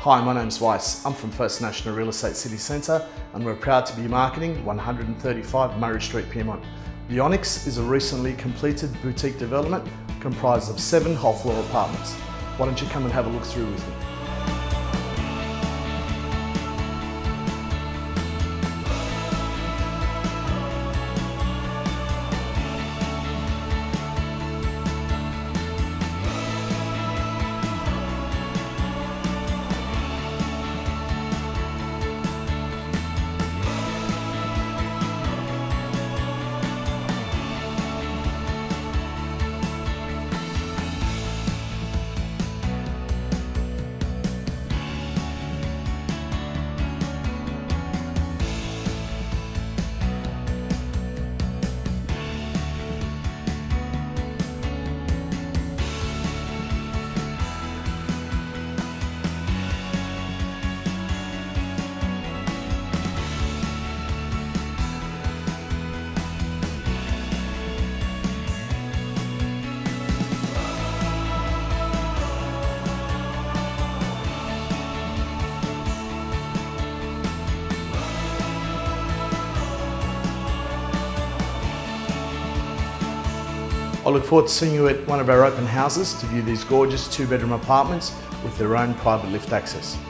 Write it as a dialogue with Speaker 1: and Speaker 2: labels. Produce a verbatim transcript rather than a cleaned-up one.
Speaker 1: Hi, my name's Weiss. I'm from First National Real Estate City Centre and we're proud to be marketing one hundred thirty-five Murray Street, Pyrmont. The Onyx is a recently completed boutique development comprised of seven whole floor apartments. Why don't you come and have a look through with me? I look forward to seeing you at one of our open houses to view these gorgeous two bedroom apartments with their own private lift access.